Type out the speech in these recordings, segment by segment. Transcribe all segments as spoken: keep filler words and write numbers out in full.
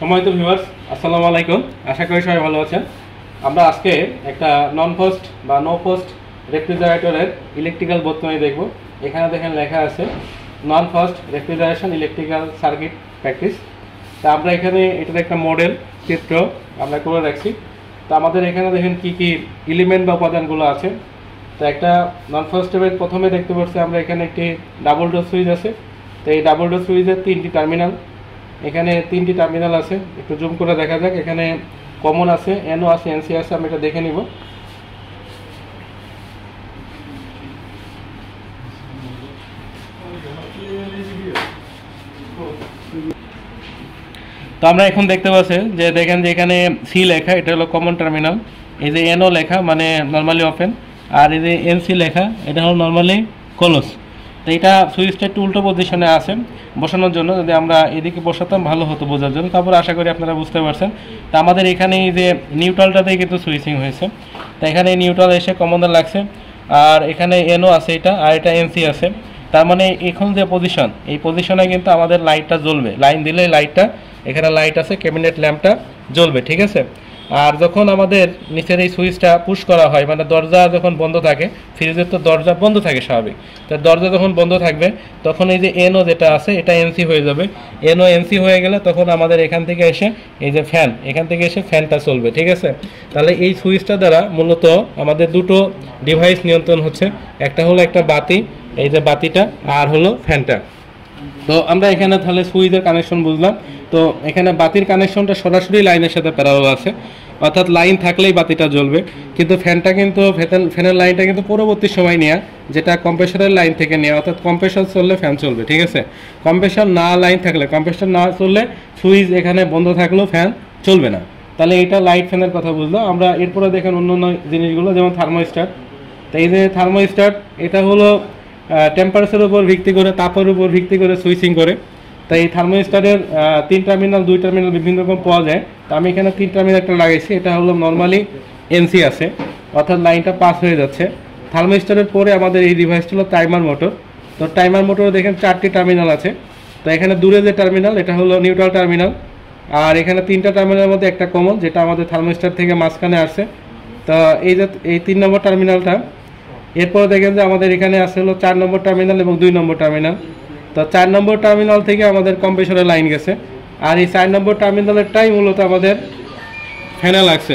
সম্মানিত ভিউয়ার্স, আসসালামু আলাইকুম। আশা করি সবাই ভালো আছেন। আমরা আজকে একটা নন ফাস্ট বা নো ফাস্ট রেফ্রিজারেটরের ইলেকট্রিক্যাল বর্তনী দেখব। এখানে দেখেন লেখা আছে non frost refrigeration electrical circuit practice. তা আমরা এখানে এটার একটা মডেল চিত্র আমরা করে রাখছি। তো আমাদের এখানে দেখেন কি কি এলিমেন্ট বা উপাদানগুলো আছে। তো একটা নন ফাস্ট এর প্রথমে দেখতে পাচ্ছি আমরা এখানে একটি ডাবল ডোর সুইচ আছে। তো এই ডাবল ডোর সুইচের তিনটি টার্মিনাল, এখানে তিনটি টার্মিনাল আছে। একটু জুম করে দেখা যাক। এখানে কমন আছে, এনও আছে, এনসি আছে। আমি এটা দেখে নিব। তো আমরা এখন দেখতে পাচ্ছি যে দেখেন যে এখানে সি লেখা, এটা হলো কমন টার্মিনাল। এই যে এনও লেখা মানে নর্মালি ওপেন, আর এই যে এনসি লেখা এটা হলো নর্মালি ক্লোজ। তো এটা সুইচটা একটু উল্টো পজিশনে আছে বসানোর জন্য, যদি আমরা এদিকে বসাতাম ভালো হতো বোঝার জন্য। তারপর আশা করি আপনারা বুঝতে পারছেন। তো আমাদের এখানে এই যে নিউট্রালটাতেই কিন্তু সুইচিং হয়েছে। তো এখানে নিউট্রাল এসে কমনে লাগছে, আর এখানে এনও আছে এটা, আর এটা এনসি আছে। তার মানে এখন যে পজিশন, এই পজিশনে কিন্তু আমাদের লাইটটা জ্বলবে। লাইন দিলে লাইটটা, এখানে লাইট আছে, ক্যাবিনেট ল্যাম্পটা জ্বলবে, ঠিক আছে। আর যখন আমাদের নিচের এই সুইচটা পুশ করা হয়, মানে দরজা যখন বন্ধ থাকে, ফ্রিজের তো দরজা বন্ধ থাকে স্বাভাবিক, তো দরজা যখন বন্ধ থাকবে তখন এই যে এনও যেটা আছে এটা এনসি হয়ে যাবে। এনও এনসি হয়ে গেলে তখন আমাদের এখান থেকে এসে এই যে ফ্যান, এখান থেকে এসে ফ্যানটা চলবে, ঠিক আছে। তাহলে এই সুইচটা দ্বারা মূলত আমাদের দুটো ডিভাইস নিয়ন্ত্রণ হচ্ছে। একটা হলো একটা বাতি, এই যে বাতিটা, আর হলো ফ্যানটা। তো আমরা এখানে তাহলে সুইচের কানেকশন বুঝলাম। তো এখানে বাতির কানেকশনটা সরাসরি লাইনের সাথে প্যারালাল আছে, অর্থাৎ লাইন থাকলেই বাতিটা জ্বলবে। কিন্তু ফ্যানটা কিন্তু ফ্যানের লাইনটা কিন্তু পরবর্তী সময় নেওয়া, যেটা কম্প্রেসরের লাইন থেকে নেওয়া, অর্থাৎ কম্প্রেসর চললে ফ্যান চলবে, ঠিক আছে। কম্প্রেসর না লাইন থাকলে, কম্প্রেসর না চললে সুইচ এখানে বন্ধ থাকলেও ফ্যান চলবে না। তাহলে এটা লাইট ফ্যানের কথা বুঝলাম আমরা। এরপরে দেখেন অন্য অন্য জিনিসগুলো, যেমন থার্মোস্ট্যাট। তো এই যে থার্মোস্ট্যাট, এটা হলো টেম্পারেচারের উপর ভিত্তি করে, তাপের উপর ভিত্তি করে সুইচিং করে। তাই এই থার্মোস্ট্যাটের তিন টার্মিনাল, দুই টার্মিনাল বিভিন্ন রকম পাওয়া যায়। তো আমি এখানে তিন টার্মিনাল একটা লাগাইছি। এটা হলো নর্মালি এনসি আছে, অর্থাৎ লাইনটা পাস হয়ে যাচ্ছে। থার্মোস্ট্যাটের পরে আমাদের এই ডিভাইসটা হলো টাইমার মোটর। তো টাইমার মোটরে দেখেন চারটি টার্মিনাল আছে। তো এখানে দূরে যে টার্মিনাল এটা হলো নিউট্রাল টার্মিনাল, আর এখানে তিনটা টার্মিনালের মধ্যে একটা কমন, যেটা আমাদের থার্মোস্ট্যাট থেকে মাঝখানে আসছে। তো এই যে এই তিন নম্বর টার্মিনালটা, এরপরে দেখেন যে আমাদের এখানে আছে হলো চার নম্বর টার্মিনাল এবং দুই নম্বর টার্মিনাল। তো চার নম্বর টার্মিনাল থেকে আমাদের কম্প্রেসরের লাইন গেছে, আর এই চার নম্বর টার্মিনালেরটাই মূলত আমাদের ফ্যানে লাগছে।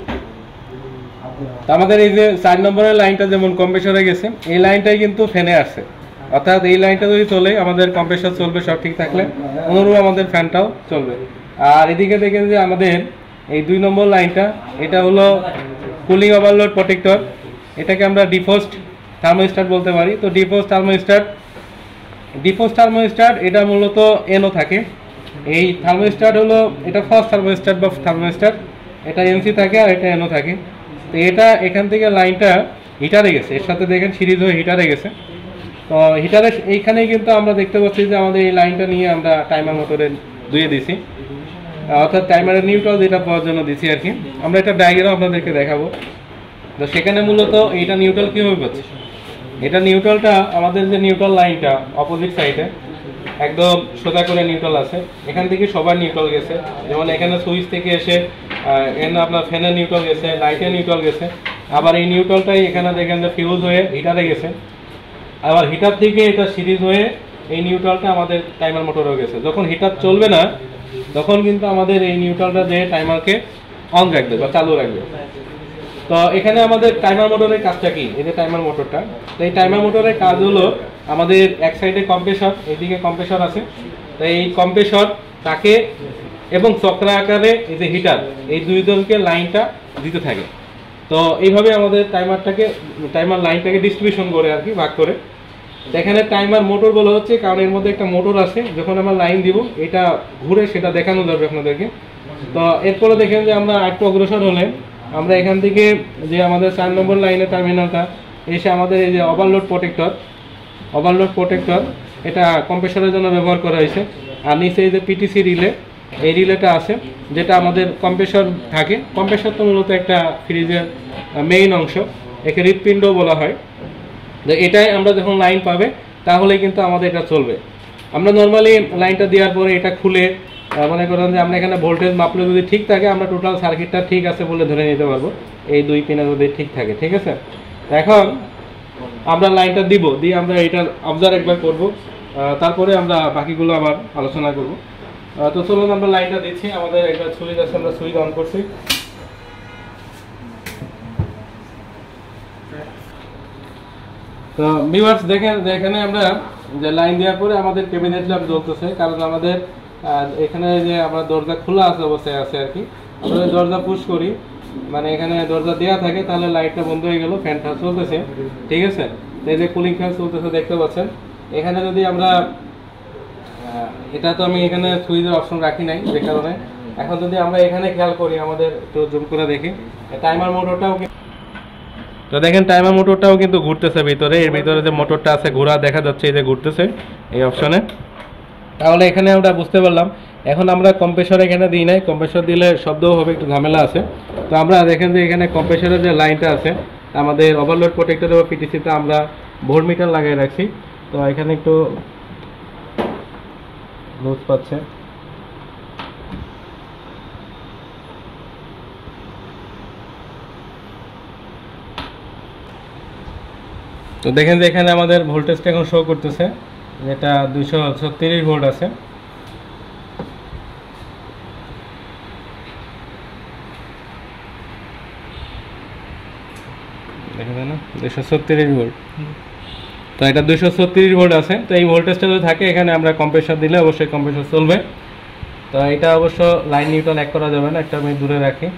তো আমাদের এই যে চার নম্বরের লাইনটা যেমন কম্প্রেসরে গেছে, এই লাইনটাই কিন্তু ফ্যানে আসছে। অর্থাৎ এই লাইনটা যদি চলে আমাদের কম্প্রেসর চলবে, সব ঠিক থাকলে অনুরূপ আমাদের ফ্যানটাও চলবে। আর এদিকে দেখেন যে আমাদের এই দুই নম্বর লাইনটা, এটা হলো কুলিং ওভারলোড প্রোটেক্টর। এটাকে আমরা ডিফ্রস্ট থার্মোস্ট্যাট বলতে পারি। তো ডিফ্রস্ট থার্মোস্ট্যাট, ডিফ্রস্ট থার্মোস্ট্যাট এটা মূলত এনও থাকে। এই থার্মোস্ট্যাট হলো এটা ফার্স্ট থার্মোস্ট্যাট বা থার্মোস্ট্যাট, এটা এনসি থাকে আর এটা এনও থাকে। তো এটা এখান থেকে লাইনটা হিটারে গেছে, এর সাথে দেখেন সিরিজ হয়ে হিটারে গেছে। তো হিটারে এইখানেই কিন্তু আমরা দেখতে পাচ্ছি যে আমাদের এই লাইনটা নিয়ে আমরা টাইমার মোটরে ধুয়ে দিছি, অর্থাৎ টাইমারের নিউট্রাল যেটা পাওয়ার জন্য দিছি আর কি। আমরা এটা ডায়াগ্রাম আপনাদেরকে দেখাবো। তো সেখানে মূলত এইটা নিউট্রাল কীভাবে পাচ্ছে, এটা নিউট্রালটা আমাদের যে নিউট্রাল লাইনটা অপোজিট সাইডে একদম সোজা করে নিউট্রাল আছে। এখান থেকে সবার নিউট্রাল গেছে, যেমন এখানে সুইচ থেকে এসে এখানে আপনার ফ্যানের নিউট্রাল গেছে, লাইটের নিউট্রাল গেছে। আবার এই নিউট্রালটাই এখানে দেখেন যে ফিউজ হয়ে হিটারে গেছে, আবার হিটার থেকে এটা সিরিজ হয়ে এই নিউট্রালটা আমাদের টাইমার মোটরেও গেছে। যখন হিটার চলবে না তখন কিন্তু আমাদের এই নিউট্রালটা যে টাইমারকে অন রাখবে বা চালু রাখবে। তো এখানে আমাদের টাইমার মোটরের কাজটা কি, এই যে টাইমার মোটরটা, তো এই টাইমার মোটরের কাজ হলো আমাদের এক সাইডে কম্প্রেসর, এইদিকে কম্প্রেসর আছে। তো এই কম্প্রেসর তাকে এবং চক্র আকারে এই যে হিটার, এই দুই দলকে লাইনটা দিতে থাকে। তো এইভাবে আমাদের টাইমারটাকে টাইমার লাইনটাকে ডিস্ট্রিবিউশন করে আর কি, ভাগ করে। এখানে টাইমার মোটর বলা হচ্ছে কারণ এর মধ্যে একটা মোটর আছে, যখন আমরা লাইন দিব এটা ঘুরে সেটা দেখানো যাবে আপনাদেরকে। তো এরপরে দেখেন যে আমরা একটু অগ্রসর হলে আমরা এখান থেকে যে আমাদের চার নম্বর লাইনের টার্মিনালটা এসে আমাদের এই যে ওভারলোড প্রোটেক্টর, ওভারলোড প্রোটেক্টর এটা কম্প্রেসরের জন্য ব্যবহার করা হয়েছে। আর নিচে এই যে পিটিসি রিলে, এই রিলেটা আছে যেটা আমাদের কম্প্রেসর থাকে। কম্প্রেসর তো মূলত একটা ফ্রিজের মেইন অংশ, একে হৃৎপিণ্ড বলা হয়। তো এটাই আমরা যখন লাইন পাবে তাহলে কিন্তু আমাদের এটা চলবে। আমরা নর্মালি লাইনটা দেওয়ার পরে এটা খুলে মনে করেন যে আমরা এখানে ভোল্টেজ মাপলে যদি ঠিক থাকে আমরা টোটাল সার্কিটটা ঠিক আছে বলে ধরে নিতে পারবো, এই দুই পিনে যদি ঠিক থাকে। ঠিক আছে, এখন আমরা লাইনটা দিব, দিয়ে আমরা এটা অবজার্ভ একবার করব, তারপরে আমরা বাকিগুলো আবার আলোচনা করব। তো চলুন আমরা লাইনটা দিচ্ছি। আমাদের একটা সুইচ আছে, আমরা সুইচ অন করছি। তো ভিউয়ার্স দেখেন এখানে আমরা যে লাইন দেওয়ার পরে আমাদের ক্যাবিনেট ল্যাম্প জ্বলতেছে, কারণ আমাদের এখানে যে আমরা দরজা খোলা আছে অবস্থায় আছে আর কি, আমরা দরজা পুশ করি মানে এখানে দরজা দেওয়া থাকে তাহলে লাইটটা বন্ধ হয়ে গেল, ফ্যানটা চলতেছে। ঠিক আছে, এই যে কুলিং ফ্যান চলতেছে দেখতে পাচ্ছেন। এখানে যদি আমরা এটা তো আমি এখানে সুইচের অপশন রাখি নাই যে কারণে, এখন যদি আমরা এখানে খেয়াল করি আমাদের একটু জুম করে দেখি টাইমার মোটরটাও, তো দেখেন টাইমার মোটরটাও কিন্তু ঘুরতেছে ভিতরে, এর ভিতরে যে মোটরটা আছে ঘোরা দেখা যাচ্ছে, এই যে ঘুরতেছে এই অপশনে। তাহলে এখানে আমরা বুঝতে পারলাম। এখন আমরা কম্প্রেসর এখানে দিই নাই, কম্প্রেসর দিলে শব্দও হবে, একটু ঝামেলা আছে। তো আমরা দেখেন যে এখানে কম্প্রেসরের যে লাইনটা আছে আমাদের ওভারলোড প্রোটেক্টর বা পিটিসিতে আমরা ভোল্ট মিটার লাগিয়ে রাখছি। তো এখানে একটু লুজ পাচ্ছে, তো দেখেন যে এখানে আমাদের ভোল্টেজটা এখন শো করতেছে, যেটা দুইশো ছত্রিশ ভোল্ট আছে। দেখেন না দুইশো ছত্রিশ ভোল্ট, তো এটা দুইশো ছত্রিশ ভোল্ট আছে। তো এই ভোল্টেজটা যদি থাকে এখানে আমরা কম্প্রেসর দিলে অবশ্যই কম্প্রেসর চলবে। তো এটা অবশ্য লাইন নিউট্রাল এক করা যাবে না, একটা আমি দূরে রাখি।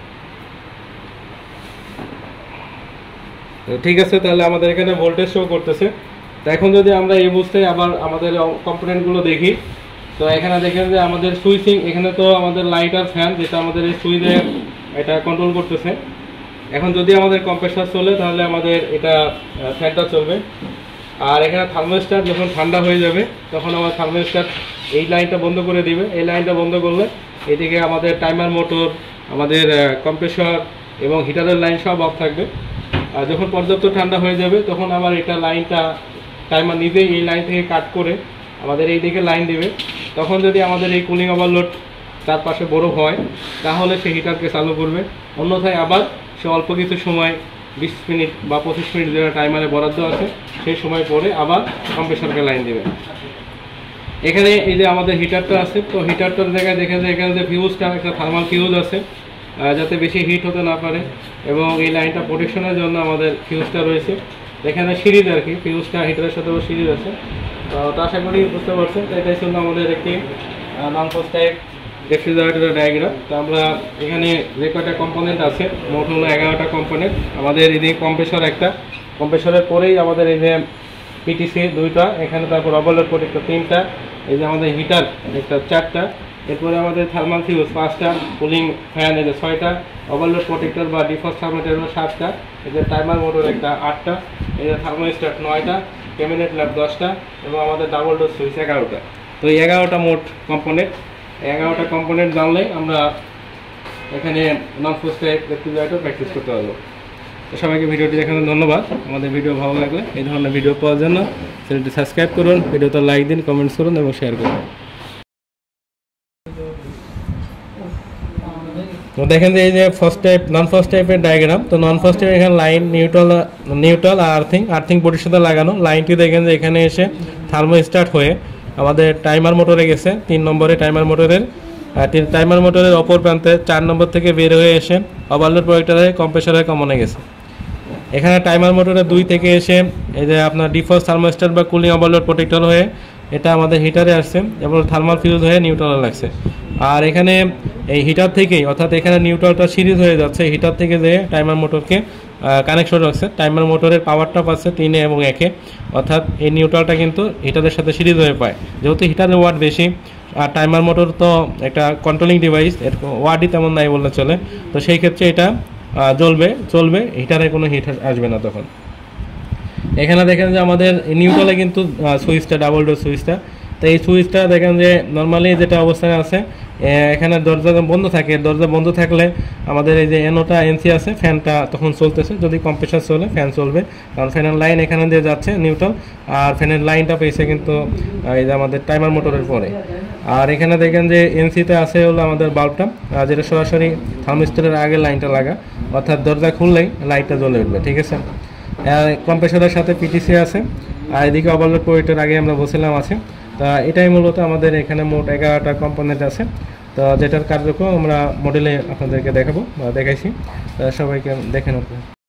তো ঠিক আছে, তাহলে আমাদের এখানে ভোল্টেজ শো করতেছে। তো এখন যদি আমরা এই অবস্থায় আবার আমাদের কম্পোনেন্টগুলো দেখি, তো এখানে দেখেন যে আমাদের সুইচিং, এখানে তো আমাদের লাইট আর ফ্যান যেটা আমাদের এই সুইচে এটা কন্ট্রোল করতেছে। এখন যদি আমাদের কম্প্রেসর চলে তাহলে আমাদের এটা ফ্যানটা চলবে। আর এখানে থার্মোস্ট্যাট যখন ঠান্ডা হয়ে যাবে তখন আমার থার্মোস্ট্যাট এই লাইনটা বন্ধ করে দিবে। এই লাইনটা বন্ধ করলে এদিকে আমাদের টাইমার মোটর, আমাদের কম্প্রেসর এবং হিটারের লাইন সব অফ থাকবে। আর যখন পর্যাপ্ত ঠান্ডা হয়ে যাবে তখন আবার এটা লাইনটা টাইমার নিজেই এই লাইন থেকে কাট করে আমাদের এই দিকে লাইন দেবে। তখন যদি আমাদের এই কুলিং ওভারলোড চারপাশে বড় হয় তাহলে সে হিটারকে চালু করবে, অন্যথায় আবার সে অল্প কিছু সময় বিশ মিনিট বা পঁচিশ মিনিট যেটা টাইমারে বরাদ্দ আছে সেই সময় পরে আবার কম্প্রেসরকে লাইন দেবে। এখানে এই যে আমাদের হিটারটা আছে, তো হিটারটার জায়গায় দেখেন যে এখানে যে ফিউজটা একটা থার্মাল ফিউজ আছে যাতে বেশি হিট হতে না পারে, এবং এই লাইনটা প্রোটেকশনের জন্য আমাদের ফিউজটা রয়েছে। এখানে সিরিজ আর কি, ফিউজটা হিটারের সাথেও সিরিজ আছে। তো আশা করি বুঝতে পারছেন। তো এটাই ছিল আমাদের একটি নন পোস্ট টাইপ রেফ্রিজারেটরের ডায়াগ্রাম। তো আমরা এখানে যে কয়টা কম্পোনেন্ট আছে মোট হলো এগারোটা কম্পোনেন্ট। আমাদের এই যে কম্প্রেসর একটা, কম্প্রেসরের পরেই আমাদের এই যে পিটিসি দুইটা, এখানে তারপর ওভারলোড প্রোটেক্টর তিনটা, এই যে আমাদের হিটার একটা চারটা, এরপরে আমাদের থার্মাল ফিউজ পাঁচটা, কুলিং ফ্যান এই যে ছয়টা, ওভারলোড প্রোটেক্টর বা ডিফ্রস্ট থার্মোমিটার সাতটা, এই যে টাইমার মোটর একটা আটটা, এই যে থার্মোস্ট্যাট নয়টা, ক্যাবিনেট ল্যাম্প দশটা এবং আমাদের ডাবল ডোর সুইচ এগারোটা। তো এই এগারোটা মোট কম্পোনেন্ট, এগারোটা কম্পোনেন্ট জানলে আমরা এখানে non frost type refrigerator practice করতে পারবো। তো সবাইকে ভিডিওটি দেখানোর ধন্যবাদ। আমাদের ভিডিও ভালো লাগলে এই ধরনের ভিডিও পাওয়ার জন্য চ্যানেলটি সাবস্ক্রাইব করুন, ভিডিওতে লাইক দিন, কমেন্টস করুন এবং শেয়ার করুন। তো দেখেন যে এই যে ফার্স্ট টাইপ নন ফার্স্ট টাইপের ডায়াগ্রাম। তো নন ফার্স্ট টাইপ এখানে লাইন নিউট্রাল নিউট্রাল আর আর্থিং আর্থিং বডির সাথে লাগানো। লাইনটি দেখেন যে এখানে এসে থার্মো স্টার্ট হয়ে আমাদের টাইমার মোটরে গেছে, তিন নম্বরে টাইমার মোটরের টাইমার মোটরের অপর প্রান্তে চার নম্বর থেকে বের হয়ে এসে ওভারলোড প্রোটেক্টরে কম্প্রেসরের কমনে গেছে। এখানে টাইমার মোটরে দুই থেকে এসে এই যে আপনার ডিফ্রস্ট থার্মোস্ট্যাট বা কুলিং ওভারলোড প্রোটেক্টর হয়ে এটা আমাদের হিটারে আসছে এবং থার্মাল ফিউজ হয়ে নিউট্রালে লাগছে। আর এখানে এই হিটার থেকেই, অর্থাৎ এখানে নিউট্রালটা সিরিজ হয়ে যাচ্ছে, হিটার থেকে যে টাইমার মোটরকে কানেকশন রাখছে, টাইমার মোটরের পাওয়ারটা পাচ্ছে তিনে এবং একে, অর্থাৎ এই নিউট্রালটা কিন্তু হিটারের সাথে সিরিজ হয়ে পায়। যেহেতু হিটারের ওয়াট বেশি আর টাইমার মোটর তো একটা কন্ট্রোলিং ডিভাইস, এর ওয়াটই তেমন নাই বললে চলে, তো সেই ক্ষেত্রে এটা জ্বলবে চলবে, হিটারে কোনো হিট আসবে না তখন। এখানে দেখেন যে আমাদের নিউট্রালে কিন্তু সুইচটা ডাবল ডোর সুইচটা, তো এই সুইচটা দেখেন যে নর্মালি যেটা অবস্থানে আছে এখানে দরজা বন্ধ থাকে, দরজা বন্ধ থাকলে আমাদের এই যে এনোটা এনসি আছে, ফ্যানটা তখন চলতেছে, যদি কম্প্রেসর চলে ফ্যান চলবে, কারণ ফ্যানের লাইন এখানে দিয়ে যাচ্ছে নিউট্রাল, আর ফ্যানের লাইনটা পেয়েছে কিন্তু এই যে আমাদের টাইমার মোটরের পরে। আর এখানে দেখেন যে এনসিতে আছে হলো আমাদের বাল্বটা, যেটা সরাসরি থার্মিস্টরের আগে লাইনটা লাগা, অর্থাৎ দরজা খুললেই লাইটটা জ্বলে উঠবে, ঠিক আছে। কম্প্রেসরের সাথে পিটিসি আছে, আর এদিকে ওভারলোড পোর্টের আগে আমরা বলছিলাম আছে। তা এটাই মূলত আমাদের এখানে মোট এগারোটা কম্পোনেন্ট আছে, তো যেটার কার্যক্রম আমরা মডেলে আপনাদেরকে দেখাবো বা দেখাইছি, সবাইকে দেখে নেব।